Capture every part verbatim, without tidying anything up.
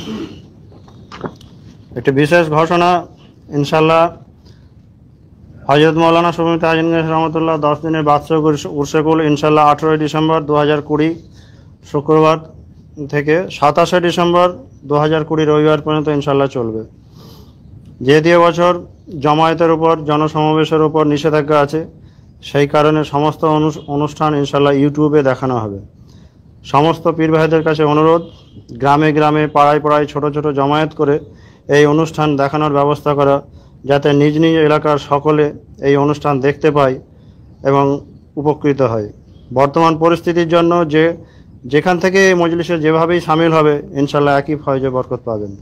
একটি বিশেষ ঘোষণা, ইনশাল্লাহ হযরত মাওলানা সুফি তাজউদ্দীন রহমতুল্লাহ দশ দিনের বাৎসরিক উরসেকুল ইনশাল্লাহ আঠেরোই ডিসেম্বর দু হাজার কুড়ি শুক্রবার থেকে সাতাশে ডিসেম্বর দু হাজার কুড়ি রবিবার পর্যন্ত ইনশাল্লাহ চলবে। যেহেতু এবছর জমায়েতের উপর জনসমাবেশের উপর নিষেধাজ্ঞা আছে, সেই কারণে সমস্ত অনুষ্ঠান ইনশাল্লাহ ইউটিউবে দেখানো হবে। সমস্ত পীর ভাইদের কাছে অনুরোধ, গ্রামে গ্রামে পাড়ায় পাড়ায় ছোট ছোট জমায়েত করে এই অনুষ্ঠান দেখানোর ব্যবস্থা করা, যাতে নিজ নিজ এলাকার সকলে এই অনুষ্ঠান দেখতে পায় এবং উপকৃত হয়। বর্তমান পরিস্থিতির জন্য যে যেখান থেকে এই মজলিসে যেভাবেই সামিল হবে ইনশাল্লাহ একই ফয়েজে বরকত পাবেন।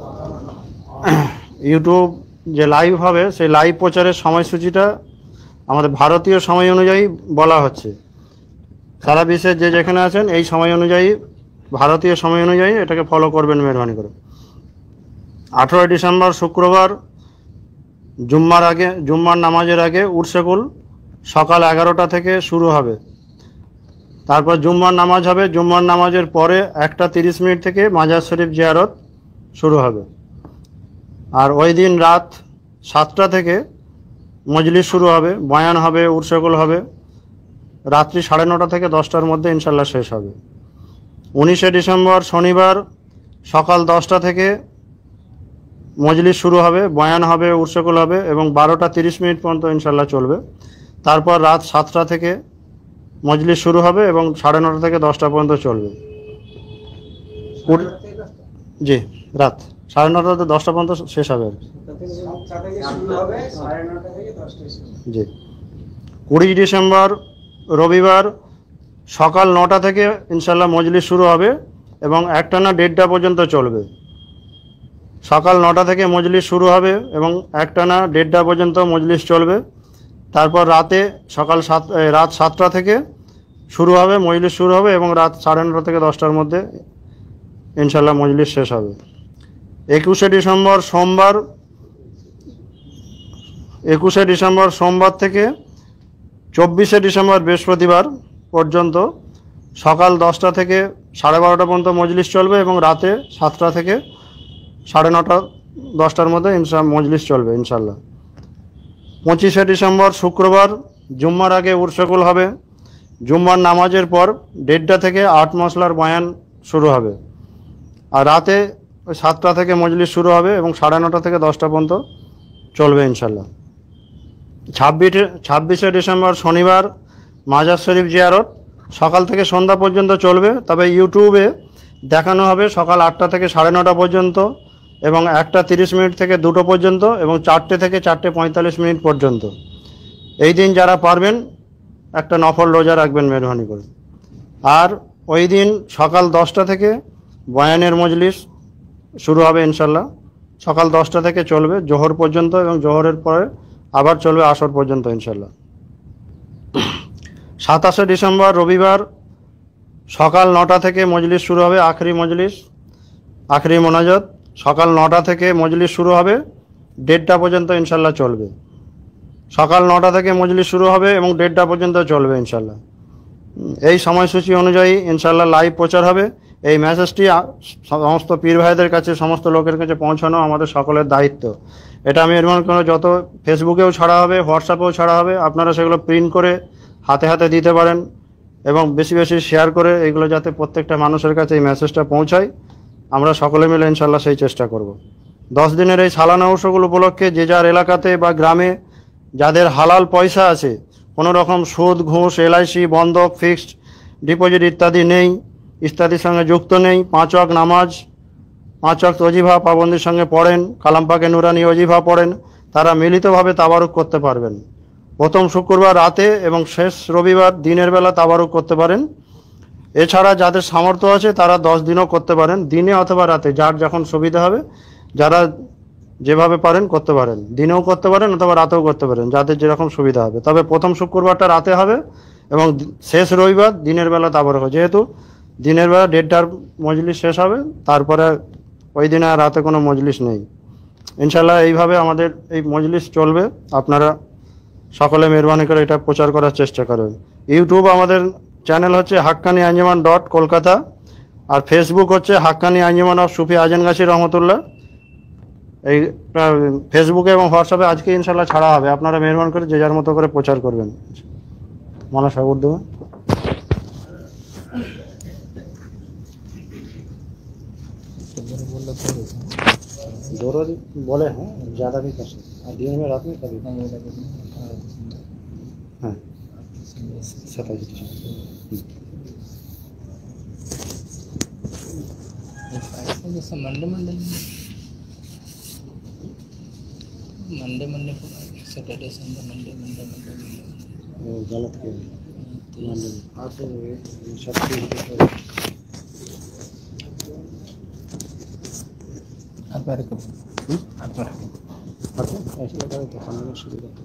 ইউটিউব যে লাইভ হবে, সেই লাইভ প্রচারের সময়সূচিটা আমাদের ভারতীয় সময় অনুযায়ী বলা হচ্ছে। সারা বিশ্বের যে যেখানে আছেন এই সময় অনুযায়ী, ভারতীয় সময় অনুযায়ী এটাকে ফলো করবেন মেহরবানি করে। আঠেরোই ডিসেম্বর শুক্রবার জুম্মার আগে, জুম্মার নামাজের আগে উরসেকুল সকাল এগারোটা থেকে শুরু হবে। তারপর জুম্মার নামাজ হবে। জুম্মার নামাজের পরে একটা তিরিশ মিনিট থেকে মাজার শরীফ জিয়ারত শুরু হবে। আর ওই দিন রাত সাতটা থেকে মজলিস শুরু হবে, বয়ান হবে, উরসেকুল হবে। রাত্রি সাড়ে নটা থেকে দশটার মধ্যে ইনশাল্লাহ শেষ হবে। উনিশে ডিসেম্বর শনিবার সকাল দশটা থেকে মজলিস শুরু হবে, বয়ান হবে, উরসেকুল হবে এবং বারোটা তিরিশ মিনিট পর্যন্ত ইনশাল্লাহ চলবে। তারপর রাত সাতটা থেকে মজলিস শুরু হবে এবং সাড়ে নটা থেকে দশটা পর্যন্ত চলবে। জি, রাত সাড়ে নটা থেকে দশটা পর্যন্ত শেষ হবে। জি। কুড়ি ডিসেম্বর রবিবার সকাল নটা থেকে ইনশাল্লাহ মজলিস শুরু হবে এবং একটানা দেড়টা পর্যন্ত চলবে। সকাল নটা থেকে মজলিস শুরু হবে এবং একটানা দেড়টা পর্যন্ত মজলিস চলবে। তারপর রাতে সকাল সাত রাত সাতটা থেকে শুরু হবে, মজলিস শুরু হবে এবং রাত সাড়ে নটা থেকে দশটার মধ্যে ইনশাল্লাহ মজলিস শেষ হবে। একুশে ডিসেম্বর সোমবার একুশে ডিসেম্বর সোমবার থেকে চব্বিশে ডিসেম্বর বৃহস্পতিবার পর্যন্ত সকাল দশটা থেকে সাড়ে বারোটা পর্যন্ত মজলিস চলবে এবং রাতে সাতটা থেকে সাড়ে নটা দশটার মধ্যে ইনশা মজলিস চলবে ইনশাল্লাহ। পঁচিশে ডিসেম্বর শুক্রবার জুম্মার আগে উরসেকুল হবে। জুম্মার নামাজের পর দেড়টা থেকে আট মশলার বয়ান শুরু হবে। আর রাতে ওই সাতটা থেকে মজলিস শুরু হবে এবং সাড়ে নটা থেকে দশটা পর্যন্ত চলবে ইনশাল্লাহ। ছাব্বিশে ছাব্বিশে ডিসেম্বর শনিবার মাজার শরীফ জিয়ারত সকাল থেকে সন্ধ্যা পর্যন্ত চলবে, তবে ইউটিউবে দেখানো হবে সকাল আটটা থেকে সাড়ে নটা পর্যন্ত এবং একটা তিরিশ মিনিট থেকে দুটো পর্যন্ত এবং চারটে থেকে চারটে পঁয়তাল্লিশ মিনিট পর্যন্ত। এই দিন যারা পারবেন একটা নফল রোজা রাখবেন মেহরবানি করে। আর ওই দিন সকাল দশটা থেকে বয়ানের মজলিস শুরু হবে ইনশাল্লাহ। সকাল দশটা থেকে চলবে জোহর পর্যন্ত এবং জোহরের পরে আবার চলবে আসর পর্যন্ত ইনশাল্লাহ। সাতাশে ডিসেম্বর রবিবার সকাল নটা থেকে মজলিস শুরু হবে, আখরি মজলিস, আখরি মোনাজাত। সকাল নটা থেকে মজলিস শুরু হবে, দেড়টা পর্যন্ত ইনশাল্লাহ চলবে। সকাল নটা থেকে মজলিস শুরু হবে এবং দেড়টা পর্যন্ত চলবে ইনশাল্লাহ। এই সময়সূচি অনুযায়ী ইনশাল্লাহ লাইভ প্রচার হবে। এই মেসেজটি সমস্ত পীর ভাইদের কাছে, সমস্ত লোকের কাছে পৌঁছানো আমাদের সকলের দায়িত্ব। এটা আমি এর মনে করি যত ফেসবুকেও ছাড়া হবে, হোয়াটসঅ্যাপেও ছাড়া হবে, আপনারা সেগুলো প্রিন্ট করে হাতে হাতে দিতে পারেন এবং বেশি বেশি শেয়ার করে এগুলো যাতে প্রত্যেকটা মানুষের কাছে এই মেসেজটা পৌঁছায়, আমরা সকলে মিলে ইনশাল্লাহ সেই চেষ্টা করব। দশ দিনের এই সালানা উৎসবগুলো উপলক্ষে যে যার এলাকাতে বা গ্রামে যাদের হালাল পয়সা আছে, কোনো রকম সুদ, ঘুষ, এলআইসি, বন্ধক, ফিক্সড ডিপোজিট ইত্যাদি নেই, ইত্যাদির সঙ্গে যুক্ত নেই, পাঁচ ওয়াক্ত নামাজ, পাঁচ ওয়াক্ত ওজিফা পাবন্দির সঙ্গে পড়েন, কালাম পাকে নুরানি ওজিফা পড়েন, তারা মিলিতভাবে তাবারুক করতে পারবেন। প্রথম শুক্রবার রাতে এবং শেষ রবিবার দিনের বেলা তাবারুক করতে পারেন। এছাড়া যাদের সামর্থ্য আছে তারা দশ দিনও করতে পারেন, দিনে অথবা রাতে, যার যখন সুবিধা হবে, যারা যেভাবে পারেন করতে পারেন, দিনেও করতে পারেন অথবা রাতেও করতে পারেন, যাদের যেরকম সুবিধা হবে। তবে প্রথম শুক্রবারটা রাতে হবে এবং শেষ রবিবার দিনের বেলা তাবারুক হবে। যেহেতু দিনের বেলা দেড়টার মজলিস শেষ হবে, তারপরে ওই দিনে আর রাতে কোনো মজলিস নেই ইনশাল্লাহ। এইভাবে আমাদের এই মজলিস চলবে। আপনারা সকলে মেহরবানি করে এটা প্রচার করার চেষ্টা করবেন। ইউটিউব আমাদের চ্যানেল হচ্ছে হাক্কানি আঞ্জুমান ডট কলকাতা। আর ফেসবুক হচ্ছে হাক্কানি আঞ্জুমান অফ সুফি আজনগাছি রহমতুল্লাহ। এই ফেসবুকে এবং হোয়াটসঅ্যাপে আজকে ইনশাল্লাহ ছাড়া হবে, আপনারা মেহরবান করে যে যার মতো করে প্রচার করবেন। মানা সাগর দেবেন जरूरी बोले हैं, ज़्यादा भी कर सकते हैं, दिन में रात में कभी हाँ सताइस जैसे Monday Monday Monday Monday Saturday Sunday Monday Monday Monday गलत के मंडे आप सब ऐसे लगा तो समझना शुरू करते।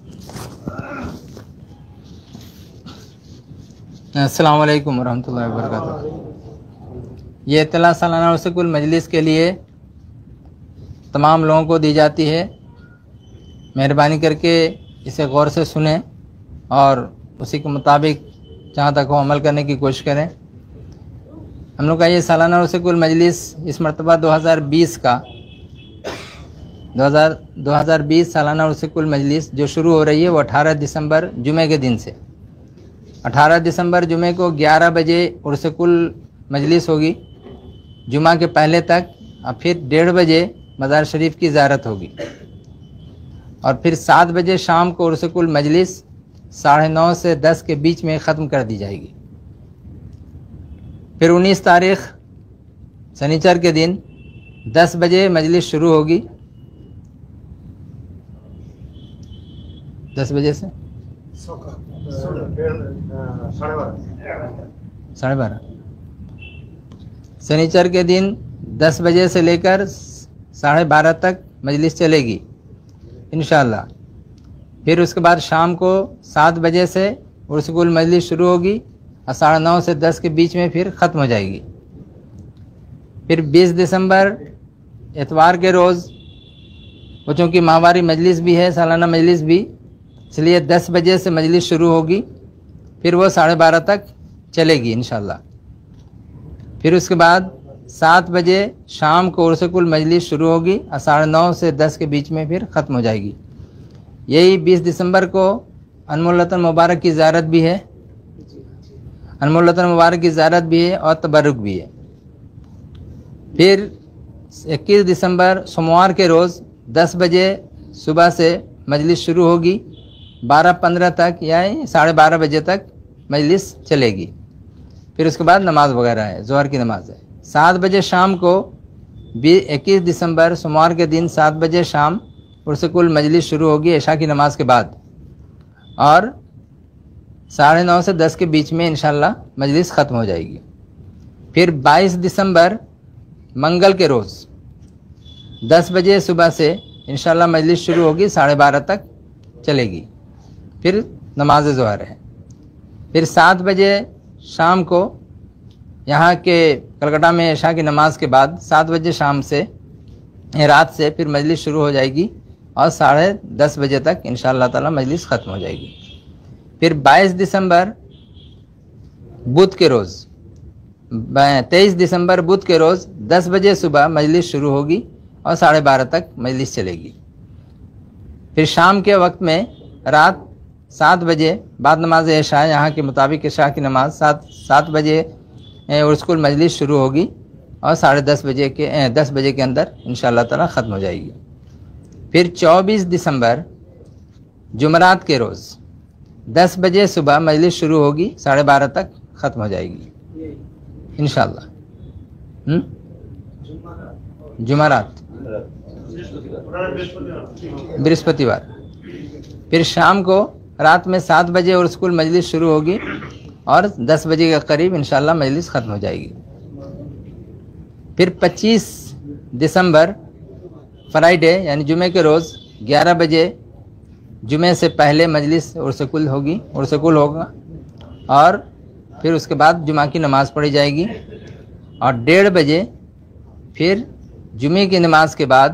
अस्सलाम वालेकुम वरहमतुल्लाहि वबरकातुह। ये इत्तला सालाना उर्सुकुल मजलिस के लिए तमाम लोगों को दी जाती है। मेहरबानी करके इसे गौर से सुनें और उसी के मुताबिक जहाँ तक हो अमल करने की कोशिश करें। हम लोग का ये सालाना उर्सुकुल मजलिस इस मरतबा दो हज़ार बीस का दो हज़ार बीस सालाना उर्सुकुल मजलिस जो शुरू हो रही है वो अठारह दिसंबर जुमे के दिन से, अठारह दिसंबर जुमे को ग्यारह बजे उर्सुकुल मजलिस होगी जुमा के पहले तक, और फिर डेढ़ बजे मज़ार शरीफ की ज़ियारत होगी, और फिर सात बजे शाम को उर्सुकुल मजलिस साढ़े नौ से दस के बीच में ख़त्म कर दी जाएगी। फिर उन्नीस तारीख़ शनिचर के दिन दस बजे मजलिस शुरू होगी, दस बजे से साढ़े बारह शनिचर के दिन दस बजे से लेकर साढ़े बारह तक मजलिस चलेगी इंशाअल्लाह। फिर उसके बाद शाम को सात बजे से उर्सुकुल मजलिस शुरू होगी और साढ़े नौ से दस के बीच में फिर ख़त्म हो जाएगी। फिर बीस दिसंबर इतवार के रोज़ वो चूँकि माहवारी मजलिस भी है, सालाना मजलिस भी, इसलिए दस बजे से मजलिस शुरू होगी, फिर वो साढ़े बारह तक चलेगी इंशाअल्लाह। फिर उसके बाद सात बजे शाम को उर्सुकुल मजलिस शुरू होगी और साढ़े नौ से दस के बीच में फिर ख़त्म हो जाएगी। यही बीस दिसंबर को अनमोल रतन मुबारक की ज़ियारत भी है, अनमोल रतन मुबारक की ज़ियारत भी है और तबरुक भी है। फिर इक्कीस दिसंबर सोमवार के रोज़ दस बजे सुबह से मजलिस शुरू होगी, बारह पंद्रह तक या साढ़े बारह बजे तक मजलिस चलेगी। फिर उसके बाद नमाज वगैरह है, ज़ोहर की नमाज है। सात बजे शाम को इक्कीस दिसंबर सोमवार के दिन सात बजे शाम उर्सुकुल मजलिस शुरू होगी इशा की नमाज के बाद, और साढ़े नौ से दस के बीच में इंशाअल्लाह मजलिस ख़त्म हो जाएगी। फिर बाईस दिसंबर मंगल के रोज़ दस बजे सुबह से इंशाअल्लाह मजलिस शुरू होगी, साढ़े बारह तक चलेगी। फिर नमाज ज़ोहर है। फिर सात बजे शाम को यहाँ के कलकत्ता में इशा की नमाज के बाद सात बजे शाम से रात से फिर मजलिस शुरू हो जाएगी और साढ़े दस बजे तक इंशाअल्लाह ताला मजलिस ख़त्म हो जाएगी। फिर बाईस दिसंबर बुध के रोज़ तेईस दिसंबर बुध के रोज़ दस बजे सुबह मजलिस शुरू होगी और साढ़े बारह तक मजलिस चलेगी। फिर शाम के वक्त में रात सात बजे बाद नमाज इशा यहाँ के मुताबिक इशा की नमाज सात सात बजे उर्सुकुल मजलिस शुरू होगी और साढ़े दस बजे के दस बजे के अंदर इंशाअल्लाह ताला ख़त्म हो जाएगी। फिर चौबीस दिसंबर जुमरात के रोज़ दस बजे सुबह मजलिस शुरू होगी, साढ़े बारह तक ख़त्म हो जाएगी इंशाअल्लाह। जुमरात बृहस्पतिवार। फिर शाम को रात में सात बजे उर्सुकुल मजलिस शुरू होगी और दस बजे के करीब इंशाअल्लाह मजलिस ख़त्म हो जाएगी। फिर पच्चीस दिसंबर फ्राइडे यानी जुमे के रोज़ ग्यारह बजे जुमे से पहले मजलिस उर्सुकुल होगी उर्सुकुल होगा और फिर उसके बाद जुमा की नमाज़ पढ़ी जाएगी, और डेढ़ बजे फिर जुमे की नमाज के बाद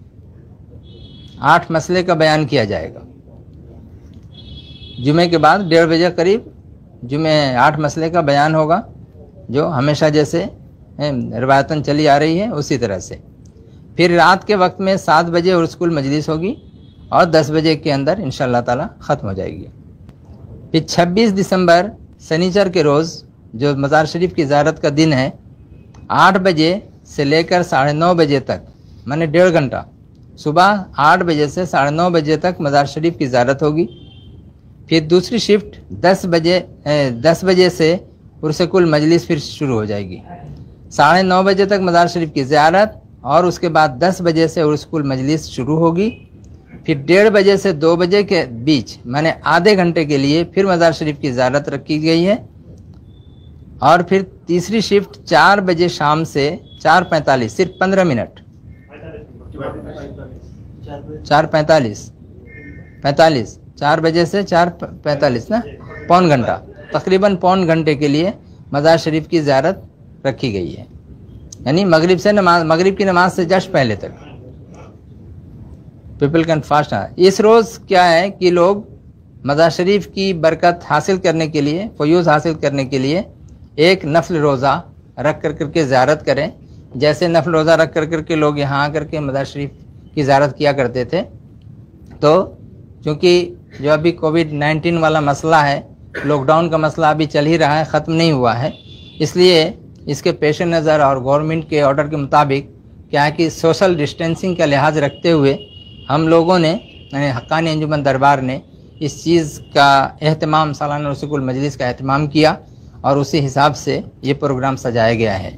आठ मसले का बयान किया जाएगा। जुमे के बाद डेढ़ बजे करीब जुमे आठ मसले का बयान होगा, जो हमेशा जैसे रवायतन चली आ रही है उसी तरह से। फिर रात के वक्त में सात बजे और स्कूल मजलिस होगी और दस बजे के अंदर इंशाअल्लाह ताला ख़त्म हो जाएगी। फिर छब्बीस दिसंबर शनिचर के रोज़ जो मज़ार शरीफ की ज़ियारत का दिन है, आठ बजे से लेकर साढ़े नौ बजे तक, माने डेढ़ घंटा, सुबह आठ बजे से साढ़े नौ बजे तक मज़ार शरीफ की ज़ियारत होगी। फिर दूसरी शिफ्ट दस बजे दस बजे से उर्सकुल मजलिस फिर शुरू हो जाएगी। साढ़े नौ बजे तक मज़ार शरीफ की ज़ियारत और उसके बाद दस बजे से उर्सकुल मजलिस शुरू होगी। फिर डेढ़ बजे से दो बजे के बीच माने आधे घंटे के लिए फिर मज़ार शरीफ की ज़ियारत रखी गई है। और फिर तीसरी शिफ्ट चार बजे शाम से चार पैंतालीस, सिर्फ पंद्रह मिनट, चार पैंतालीस पैंतालीस चार बजे से चार पैंतालीस ना, पौन घंटा, तकरीबन पौन घंटे के लिए मज़ार शरीफ की ज़ियारत रखी गई है, यानी मगरिब से नमाज, मगरिब की नमाज से जस्ट पहले तक पीपल कैन फास्ट। इस रोज़ क्या है कि लोग मज़ार शरीफ की बरकत हासिल करने के लिए, फयूज़ हासिल करने के लिए एक नफल रोज़ा रख कर करके ज़ियारत करें। जैसे नफल रोज़ा रख कर करके लोग यहाँ आकर के मज़ार शरीफ की ज़ियारत किया करते थे, तो क्योंकि जो अभी कोविड नाइन्टीन वाला मसला है, लॉकडाउन का मसला अभी चल ही रहा है, ख़त्म नहीं हुआ है, इसलिए इसके पेश नज़र और गवर्नमेंट के ऑर्डर के मुताबिक क्या है कि सोशल डिस्टेंसिंग का लिहाज रखते हुए हम लोगों ने, यानी हक्कानी अंजुमन दरबार ने इस चीज़ का एहतमाम, सालाना उर्सकुल मजलिस का एहतमाम किया और उसी हिसाब से ये प्रोग्राम सजाया गया है।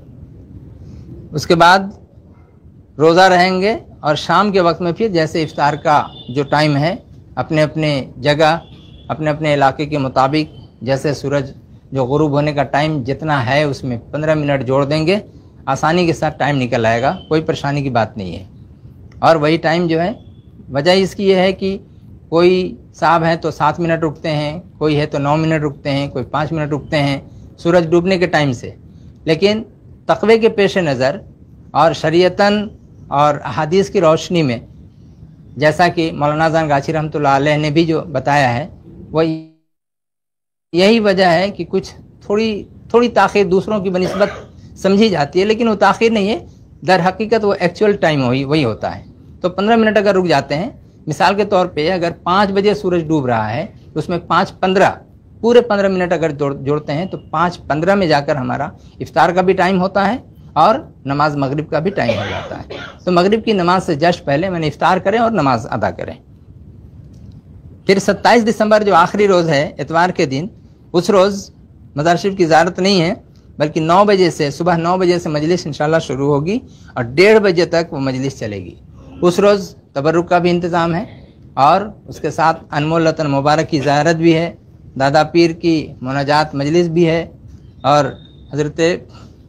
उसके बाद रोज़ा रहेंगे और शाम के वक्त में फिर जैसे इफ्तार का जो टाइम है, अपने अपने जगह, अपने अपने इलाके के मुताबिक, जैसे सूरज जो गुरूब होने का टाइम जितना है उसमें पंद्रह मिनट जोड़ देंगे, आसानी के साथ टाइम निकल आएगा, कोई परेशानी की बात नहीं है। और वही टाइम जो है, वजह इसकी ये है कि कोई साहब हैं तो सात मिनट रुकते हैं, कोई है तो नौ मिनट रुकते हैं, कोई पाँच मिनट रुकते हैं सूरज डूबने के टाइम से। लेकिन तक़वे के पेश नज़र और शरीयतन और हदीस की रोशनी में, जैसा कि मौलाना जान गाची रहमतुल्लाह अलैह ने भी जो बताया है, वह यही वजह है कि कुछ थोड़ी थोड़ी ताख़ीर दूसरों की बनिस्बत समझी जाती है, लेकिन वो ताख़ीर नहीं है, दर हकीकत वो एक्चुअल टाइम वही वही होता है। तो पंद्रह मिनट अगर रुक जाते हैं, मिसाल के तौर पे अगर पाँच बजे सूरज डूब रहा है तो उसमें पाँच पंद्रह, पूरे पंद्रह मिनट अगर जोड़ जोड़ते हैं तो पाँच पंद्रह में जाकर हमारा इफ्तार का भी टाइम होता है और नमाज मगरिब का भी टाइम हो जाता है। तो मगरिब की नमाज से जस्ट पहले मैंने इफ्तार करें और नमाज अदा करें। फिर सत्ताईस दिसंबर जो आखिरी रोज़ है, इतवार के दिन, उस रोज़ मज़ार शरीफ की ज़ियारत नहीं है, बल्कि नौ बजे से, सुबह नौ बजे से मजलिस इंशाल्लाह शुरू होगी और डेढ़ बजे तक वो मजलिस चलेगी। उस रोज़ तबरुक का भी इंतज़ाम है और उसके साथ अनमोल रतन मुबारक की ज़ियारत भी है, दादा पीर की मुनाजात मजलिस भी है और हज़रत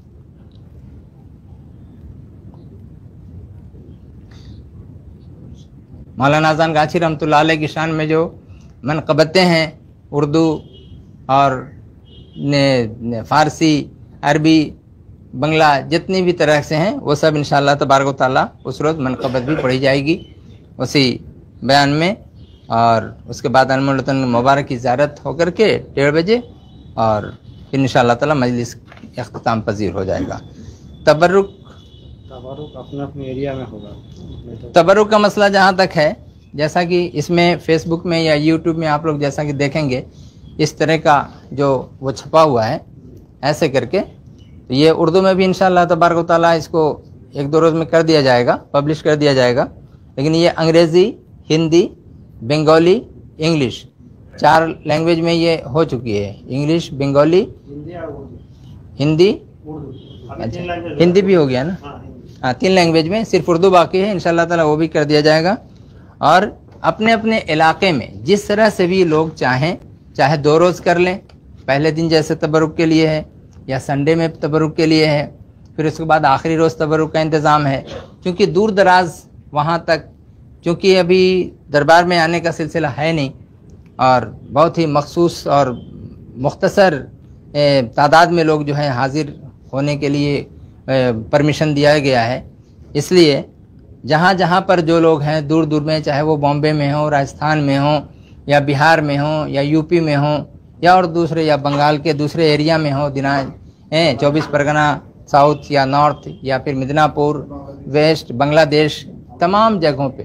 मौलाना जान गाची रहमतुल्लाह अलैह की शान में जो मनक़बतें हैं, उर्दू और ने, ने फ़ारसी, अरबी, बंगला, जितनी भी तरह से हैं, वो सब इंशाअल्लाह तबारक व तआला उस रोज़ मनक़बत भी पढ़ी जाएगी उसी बयान में। और उसके बाद अनमोल रतन मुबारक की ज़ियारत होकर के डेढ़ बजे और फिर इंशाअल्लाह ताला मजलिस इख्तिताम पजीर हो जाएगा। तबरुक तबरुक अपने अपने एरिया में होगा। तबरुक का मसला जहाँ तक है, जैसा कि इसमें फेसबुक में या यूट्यूब में आप लोग जैसा कि देखेंगे, इस तरह का जो वो छपा हुआ है ऐसे करके, तो ये उर्दू में भी इंशाअल्लाह तबारक व तआला इसको एक दो रोज़ में कर दिया जाएगा, पब्लिश कर दिया जाएगा। लेकिन ये अंग्रेज़ी, हिंदी, बंगाली, इंग्लिश, चार लैंग्वेज में ये हो चुकी है। इंग्लिश, बंगाली, हिंदी, अच्छा हिंदी भी हो गया ना, हाँ, तीन लैंग्वेज में, सिर्फ उर्दू बाकी है। इंशाअल्लाह ताला वो भी कर दिया जाएगा। और अपने अपने इलाके में जिस तरह से भी लोग चाहें, चाहे दो रोज़ कर लें, पहले दिन जैसे तबरुक के लिए है या संडे में तबरुक के लिए है, फिर उसके बाद आखिरी रोज़ तबरुक का इंतज़ाम है। क्योंकि दूर दराज वहाँ तक, क्योंकि अभी दरबार में आने का सिलसिला है नहीं और बहुत ही मखसूस और मुख्तसर तादाद में लोग जो है हाजिर होने के लिए परमिशन दिया गया है। इसलिए जहाँ जहाँ पर जो लोग हैं दूर दूर में, चाहे वो बॉम्बे में हो, राजस्थान में हो, या बिहार में हो, या यूपी में हो, या और दूसरे, या बंगाल के दूसरे एरिया में हो, दिनाज चौबीस परगना साउथ या नॉर्थ या फिर मिदनापुर, वेस्ट, बांग्लादेश, तमाम जगहों पे,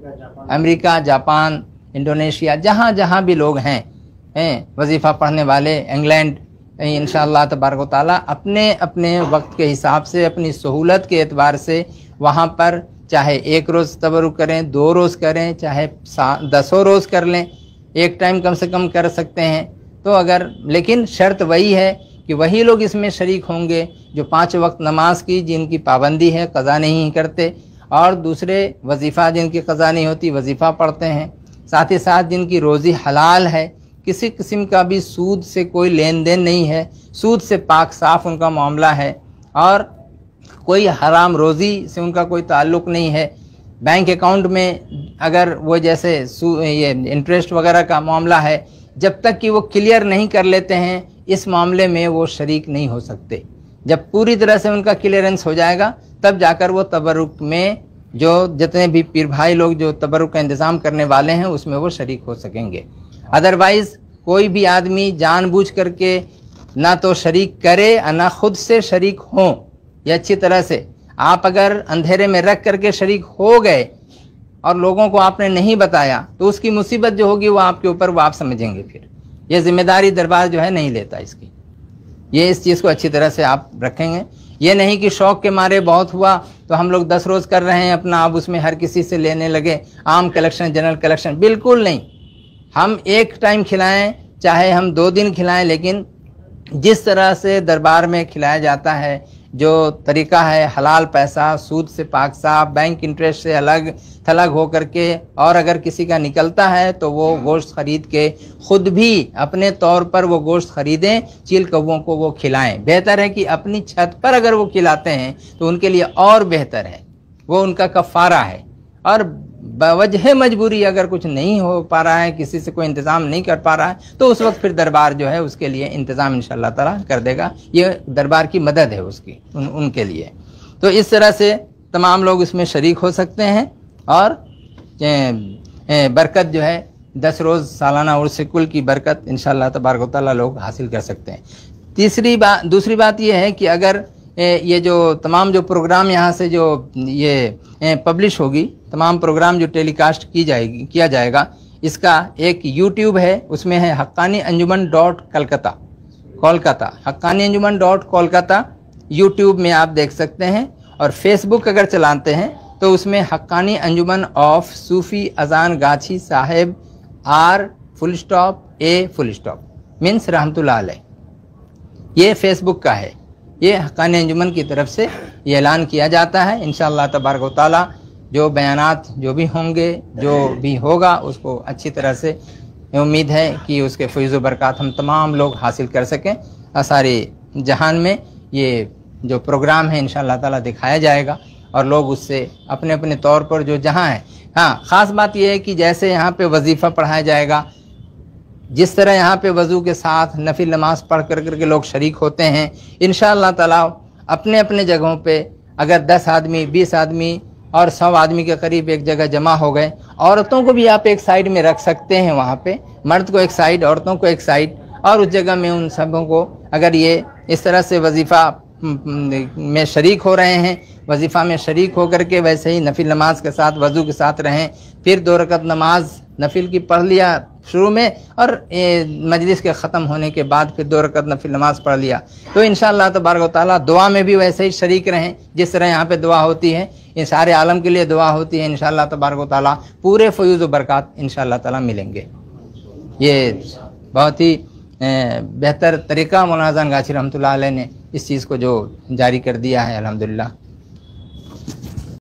अमेरिका, जापान, इंडोनेशिया, जहाँ जहाँ भी लोग हैं हैं वजीफ़ा पढ़ने वाले, इंग्लैंड, इंशाअल्लाह तबारक व तआला अपने अपने वक्त के हिसाब से, अपनी सहूलत के एतबार से वहाँ पर चाहे एक रोज़ तबरुक करें, दो रोज़ करें, चाहे दसों रोज़ कर लें, एक टाइम कम से कम कर सकते हैं। तो अगर, लेकिन शर्त वही है कि वही लोग इसमें शरीक होंगे जो पाँच वक्त नमाज की जिनकी पाबंदी है, क़ज़ा नहीं करते, और दूसरे वजीफ़ा जिनकी क़ज़ा नहीं होती, वजीफ़ा पढ़ते हैं, साथ ही साथ जिनकी रोज़ी हलाल है, किसी किस्म का भी सूद से कोई लेन देन नहीं है, सूद से पाक साफ़ उनका मामला है, और कोई हराम रोज़ी से उनका कोई ताल्लुक़ नहीं है। बैंक अकाउंट में अगर वो जैसे ये इंटरेस्ट वगैरह का मामला है, जब तक कि वो क्लियर नहीं कर लेते हैं इस मामले में वो शरीक नहीं हो सकते। जब पूरी तरह से उनका क्लियरेंस हो जाएगा तब जाकर वो तबरुक में, जो जितने भी पीर भाई लोग जो तबरुक का इंतज़ाम करने वाले हैं उसमें वो शरीक हो सकेंगे। अदरवाइज़ कोई भी आदमी जानबूझ करके ना तो शरीक करे और ना खुद से शरीक हों। ये अच्छी तरह से, आप अगर अंधेरे में रख करके शरीक हो गए और लोगों को आपने नहीं बताया तो उसकी मुसीबत जो होगी वो आपके ऊपर, वो आप समझेंगे। फिर ये जिम्मेदारी दरबार जो है नहीं लेता इसकी। ये इस चीज़ को अच्छी तरह से आप रखेंगे। ये नहीं कि शौक़ के मारे बहुत हुआ तो हम लोग दस रोज़ कर रहे हैं अपना, अब उसमें हर किसी से लेने लगे, आम कलेक्शन, जनरल कलेक्शन, बिल्कुल नहीं। हम एक टाइम खिलाएं, चाहे हम दो दिन खिलाएं, लेकिन जिस तरह से दरबार में खिलाया जाता है, जो तरीका है, हलाल पैसा, सूद से पाक साफ, बैंक इंटरेस्ट से अलग थलग हो करके, और अगर किसी का निकलता है तो वो गोश्त ख़रीद के खुद भी अपने तौर पर वो गोश्त ख़रीदें, चील कौवों को वो खिलाएं। बेहतर है कि अपनी छत पर अगर वो खिलाते हैं तो उनके लिए और बेहतर है, वो उनका कफ़ारा है। और बवजह मजबूरी अगर कुछ नहीं हो पा रहा है, किसी से कोई इंतज़ाम नहीं कर पा रहा है, तो उस वक्त फिर दरबार जो है उसके लिए इंतज़ाम इंशाअल्लाह ताला कर देगा। ये दरबार की मदद है उसकी, उन, उनके लिए। तो इस तरह से तमाम लोग इसमें शरीक हो सकते हैं और ए, ए, बरकत जो है दस रोज़ सालाना उर्स कुल की बरकत इंशाअल्लाह तबारक व तआला लोग हासिल कर सकते हैं। तीसरी बात, दूसरी बात यह है कि अगर ये जो तमाम जो प्रोग्राम यहाँ से जो ये पब्लिश होगी, तमाम प्रोग्राम जो टेलीकास्ट की जाएगी किया जाएगा, इसका एक यूट्यूब है, उसमें है Haqqani Anjuman dot Calcutta, Kolkata, Haqqani Anjuman dot Kolkata, YouTube में आप देख सकते हैं। और फेसबुक अगर चलाते हैं तो उसमें हक्कानी अंजुमन of Sufi Ajangachhi Saheb R full stop A full stop means Rahmatullah अलैह, ये फेसबुक का है। ये हक्कानी अंजुमन की तरफ से ये ऐलान किया जाता है। इंशाअल्लाह तबारक व तआला जो बयानात जो भी होंगे, जो भी होगा, उसको अच्छी तरह से उम्मीद है कि उसके फैज़ व बरक़ात हम तमाम लोग हासिल कर सकें। और सारे जहान में ये जो प्रोग्राम है इंशाअल्लाह ताला दिखाया जाएगा और लोग उससे अपने अपने तौर पर जो जहाँ है। हाँ, ख़ास बात यह है कि जैसे यहाँ पे वजीफ़ा पढ़ाया जाएगा, जिस तरह यहाँ पे वज़ू के साथ नफिल नमाज पढ़ कर करके लोग शरीक होते हैं, इंशाअल्लाह ताला अपने अपने जगहों पे अगर दस आदमी, बीस आदमी और सौ आदमी के करीब एक जगह जमा हो गए, औरतों को भी आप एक साइड में रख सकते हैं, वहाँ पे मर्द को एक साइड, औरतों को एक साइड, और उस जगह में उन सबों को अगर ये इस तरह से वजीफ़ा में शरीक हो रहे हैं, वजीफ़ा में शरीक हो करके वैसे ही नफिल नमाज के साथ वज़ू के साथ रहें, फिर दो रकत नमाज नफिल की पढ़ लिया शुरू में और मजलिस के ख़त्म होने के बाद फिर दो रकत नफिल नमाज पढ़ लिया, तो इंशाअल्लाह तबारक व तआला दुआ में भी वैसे ही शरीक रहें जिस तरह यहाँ पे दुआ होती है, इन सारे आलम के लिए दुआ होती है। इंशाअल्लाह तबारक व तआला पूरे फयूज़ व बरक़ात इंशाअल्लाह ताला मिलेंगे। ये बहुत ही बेहतर तरीका मौलाना अज़ान गाछी रहमतुल्लाह अलैह ने इस चीज़ को जो जारी कर दिया है, अल्हम्दुलिल्लाह।